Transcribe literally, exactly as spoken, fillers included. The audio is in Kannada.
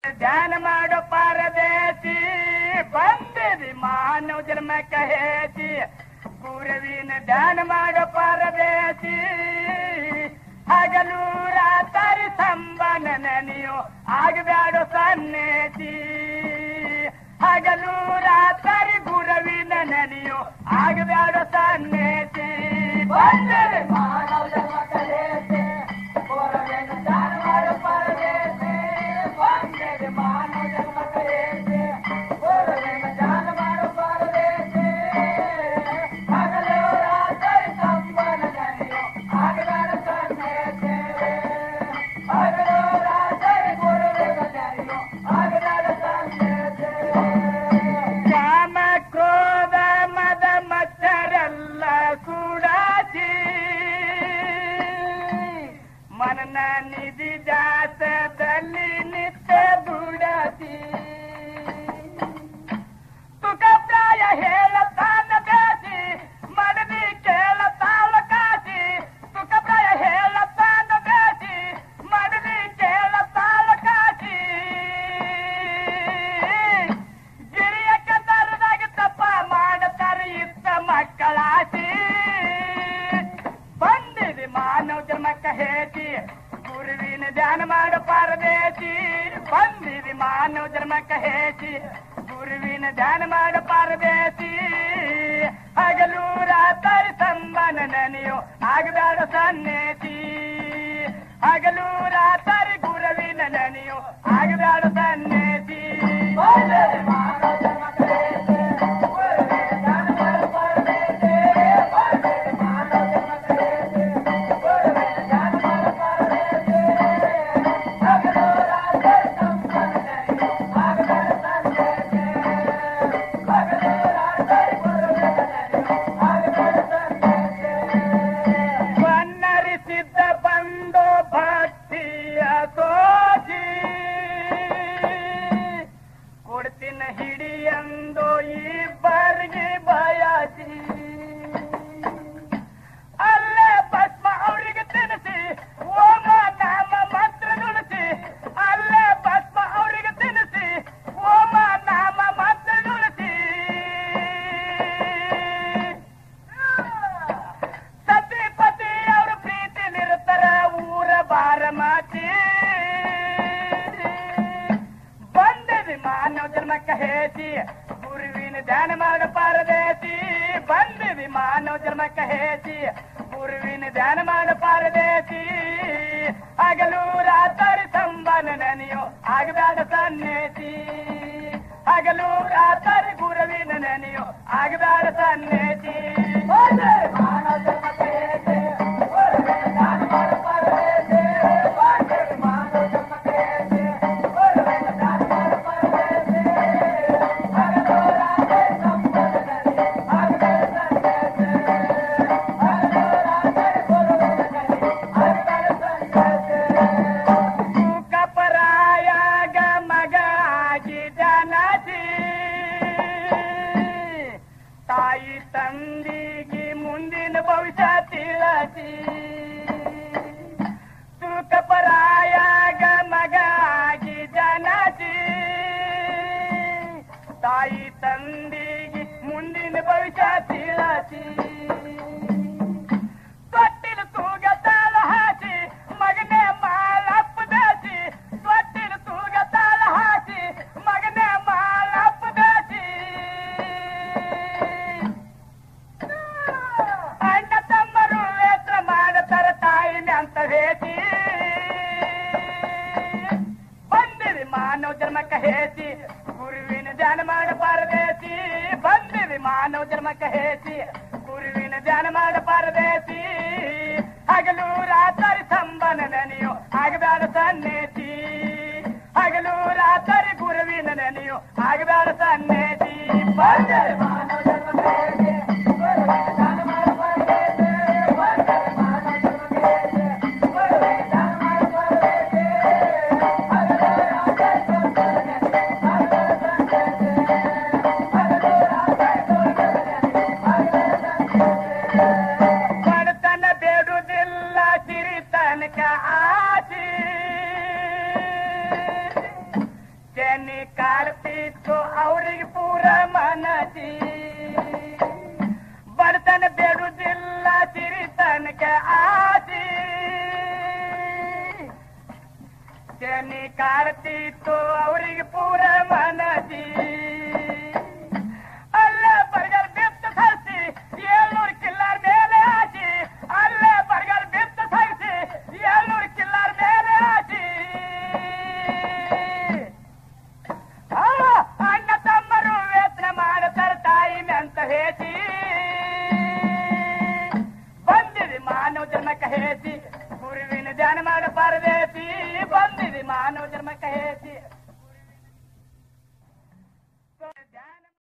ध्यान माडो पारदेसी बंदे मानव जन्म कहेसी गुरुविन ध्यान माडो पारदेसी हगलू रातरि संबन नेनियो ಆಗಬ್ಯಾಡೋ ಸನ್ನೇಸಿ ಹಗಲು ರಾತ್ರಿ ಗುರುವಿನ ನೆನೆಯೋ ಆಗಬ್ಯಾಡೋ ಸನ್ನೇಸಿ ಬಂದರೆ ಮಾನವ ಜನ್ಮ ಕಲೇಸಿ ಗುರುವಿನ ಧ್ಯಾನ ಮಾಡೋ ಪರದೇಸಿ ಬಂದರೆ ಮಾನವ ಜನ್ಮ ಕಲೇಸಿ ಗುರುವಿನ ಧ್ಯಾನ ಮಾಡೋ ಪರದೇಸಿ ಹಗಲು ರಾತ್ರಿ ಸಂಬನ ನೆನೆಯೋ ಆಗಬ್ಯಾಡೋ ಸನ್ನೇಸಿ ಹಗಲು ರಾತ್ರಿ ಗುರುವಿನ ನೆನೆಯೋ ಆಗಬ್ಯಾಡೋ ಸನ್ನೇಸಿ ಕಾಮ ಕ್ರೋಧ ಮದ ಮಚ್ಚರೆಲ್ಲ ಕೂಡಾಚಿ ಮನನ ನಿಧಿ ಜಾತದಲ್ಲಿ ನಿತ್ಯ ದುಡಾಚಿ ತುಕ ಪ್ರಾಯ ಹೇಳತಾನ ಬೇಸಿ ಮನದಿ ಕೇಳತಾಳ ಕಾಚಿ ತುಕ ಪ್ರಾಯ ಹೇಳತಾನ ಬೇಸಿ ಮನದಿ ಕೇಳತಾಳ ಕಾಚಿ ಗಿರಿಯಕ್ಕೆ ತರದಾಗ ತಪ್ಪ ಮಾಡತಾರೆ ಇತ್ತ ಮಕ್ಕಳಾಸಿ ಬಂದಿದೆ ಮಾನವ ಜನ್ಮಕ್ಕ ಹೇತಿ ಗುರುವಿನ ಧ್ಯಾನ ಮಾಡೋ ಪಾರದೇಸಿ ಬಂದಿದೆ ಮಾನವ ಜನ್ಮಕ್ಕ ಹೇತಿ ಗುರುವಿನ ಧ್ಯಾನ ಮಾಡೋ ಪಾರದೇಸಿ ಹಗಲು ರಾತ್ರಿ ಸಂಬನ ನೆನೆಯೋ ಆಗಬ್ಯಾಡೋ ಸನ್ನೇಸಿ ಹಗಲು ರಾತ್ರಿ ಗುರುವಿನ ನೆನೆಯೋ ಆಗಬ್ಯಾಡೋ ಸನ್ನೇಸಿ ಬಂದಿದೆ ಮಾನವ ಜನ್ಮಕ್ಕ ಹೇತಿ ಗುರುವಿನ ಧ್ಯಾನ ಮಾಡೋ ಪಾರದೇಸಿ ಬಂದಿದೆ ಮಾನವ ಜನ್ಮಕ್ಕ ಹೇತಿ ಗುರುವಿನ ಧ್ಯಾನ ಮಾಡೋ ಪಾರದೇಸಿ ಹಗಲು ರಾತ್ರಿ ಸಂಬನ ನೆನೆಯೋ ಆಗಬ್ಯಾಡೋ ಸನ್ನೇಸಿ ಹಗಲು ರಾತ್ರಿ ಗುರುವಿನ ನೆನೆಯೋ ಆಗಬ್ಯಾಡೋ ಸನ್ನೇಸಿ ಬನ್ನರಿಸಿದ್ದ ಬಂದೋ ಭಕ್ತಿಯ ತೋಜಿ ಕೊಡ್ತಿನ ಹಿಡಿಯಂದೋ ಇಬ್ಬರಿಗೆ ಬಯಾಸಿ ಅಲ್ಲೇ ಭಸ್ಮ ಅವರಿಗೆ ತಿನ್ನಿಸಿ ಓಮ ನಾಮ ಮಂತ್ರ ನುಡಿಸಿ ಅಲ್ಲೇ ಭಸ್ಮ ಅವರಿಗೆ ತಿನ್ನಿಸಿ ಓಮ ನಾಮ ಮಂತ್ರ ನುಡಿಸಿ ಸತಿ ಪತಿ ಅವರು ಪ್ರೀತಿಲಿರ್ತಾರ ಊರ ಬಾರ ಮಾತಿ ಬಂದಿದೆ ಮಾನವ ಜನ್ಮಕ್ಕ ಹೇತಿ ಗುರುವಿನ ಧ್ಯಾನ ಮಾಡೋ ಪಾರದೇಸಿ ಬಂದಿದೆ ಮಾನವ ಜನ್ಮಕ್ಕ ಹೇತಿ ಗುರುವಿನ ಧ್ಯಾನ ಮಾಡೋ ಪಾರದೇಸಿ ಹಗಲು ರಾತ್ರಿ ಸಂಬನ ನೆನೆಯೋ ಆಗಬ್ಯಾಡೋ ಸನ್ನೇಸಿ ಹಗಲು ರಾತ್ರಿ ಗುರುವಿನ ನೆನೆಯೋ ಆಗಬ್ಯಾಡೋ ಸನ್ನೇಸಿ ಬಂದಿದೆ ಮಾನವ ಜನ್ಮಕ್ಕ ಹೇತಿ ಗುರುವಿನ ಧ್ಯಾನ ಮಾಡೋ ಪಾರದೇಸಿ ಬಂದಿದೆ ಮಾನವ ಜನ್ಮಕ್ಕ ಹೇತಿ ಗುರುವಿನ ಧ್ಯಾನ ಮಾಡೋ ಪಾರದೇಸಿ ಹಗಲು ರಾತ್ರಿ ಸಂಬನ ನೆನೆಯೋ ಆಗಬ್ಯಾಡೋ ಸನ್ನೇಸಿ ಹಗಲು ರಾತ್ರಿ ಗುರುವಿನ ನೆನೆಯೋ ಆಗಬ್ಯಾಡೋ ಸನ್ನೇಸಿ ಸುಖಪರಾಯಾಗ ಮಗ ಆಗಿ ಜನಸಿ ತಾಯಿ ತಂದಿಗೆ ಮುಂದಿನ ಭವಿಷ್ಯ ತಿಳಿಸಿ ಸುಖಪರಾಯಾಗ ಮಗ ಆಗಿ ಜನಸಿ ತಾಯಿ ತಂದಿಗೆ ಮುಂದಿನ ಭವಿಷ್ಯ ತಿಳಿಸಿ ತೊಟ್ಟಿಲ ತೂಗ ತಾಳ ಹಾಸಿ ಮಗನೇ ಮಾಲಪ್ಪ ಬೇಸಿ ತೊಟ್ಟಿಲ ತೂಗ ತಾಳ ಹಾಸಿ ಮಗನೇ ಮಾಲಪ್ಪ ಬೇಸಿ ಅಣ್ಣ ತಮ್ಮರು ವೇತ್ರ ಮಾಡತಾರ ತಾಯಿನ ಅಂತ ಹೇತಿ ಬಂದಿದೆ ಮಾನವ ಜನ್ಮಕ್ಕ ಹೇತಿ ಗುರುವಿನ ಧ್ಯಾನ ಮಾಡೋ ಪಾರದೇಸಿ ಬಂದಿದೆ ಮಾನವ ಜನ್ಮಕ್ಕ ಹೇತಿ ಗುರುವಿನ ಧ್ಯಾನ ಮಾಡೋ ಪಾರದೇಸಿ ಹಗಲು ರಾತ್ರಿ ಸಂಬನ ನೆನೆಯೋ ಆಗಬ್ಯಾಡೋ ಸನ್ನೇಸಿ ಹಗಲು ರಾತ್ರಿ ಗುರುವಿನ ನೆನೆಯೋ ಆಗಬ್ಯಾಡೋ ಸನ್ನೇಸಿ ಬಂದಿದೆ ಮಾನವ ಜನ್ಮಕ್ಕ ಹೇತಿ ಗುರುವಿನ ಧ್ಯಾನ ಮಾಡೋ ಪಾರದೇಸಿ ಬಂದಿದೆ ಮಾನವ ಜನ್ಮಕ್ಕ ಹೇತಿ ಗುರುವಿನ ಧ್ಯಾನ ಮಾಡೋ ಪಾರದೇಸಿ ಹಗಲು ರಾತ್ರಿ ಸಂಬನ ನೆನೆಯೋ ಆಗಬ್ಯಾಡೋ ಸನ್ನೇಸಿ ಹಗಲು ರಾತ್ರಿ ಗುರುವಿನ ನೆನೆಯೋ ಆಗಬ್ಯಾಡೋ ಸನ್ನೇಸಿ ಬಡತನ ಬೇಡುವುದಿಲ್ಲ ಸಿರಿತನಕ ಆಸಿ ಕಾಡ್ತಿತ್ತು ಅವ್ರಿಗೆ ಪೂರ ಮನದಿ ಬಡತನ ಬೇಡುದಿಲ್ಲ ಸಿರಿತನಕ ಆದಿ ಶನಿ ಕಾಡ್ತಿತ್ತು ಅವ್ರಿಗೆ ಪೂರ ಮನದಿ ಅಲ್ಲ ಬರ್ಗರ್ ಬಿತ್ತು ಸರಿಸಿ ಏಳ್ನೂರು ಕಿಲ್ಲಾರ್ ಮೇಲೆ ಹಾಕಿ ಅಲ್ಲ ಬರ್ಗರ್ ಬಿತ್ತು ಸರಿಸಿ ಏಳ್ನೂರು ಕಿಲ್ಲಾರ್ ಮೇಲೆ ಹಾಕಿ ಅಣ್ಣ ತಮ್ಮರು ವೇತನ ಮಾಡುತ್ತಾರೆ ತಾಯಿ ಅಂತ ಹೇಸಿ ಬಂದಿದೆ ಮಾನವ ಜನ್ಮಕ್ಕೆ ಹೇಸಿ ಗುರುವಿನ ಧ್ಯಾನ ಮಾಡಬಾರದೇಸಿ ಬಂದಿದೆ ಮಾನವ ಜನ್ಮಕ್ಕೆ ಹೇಸಿ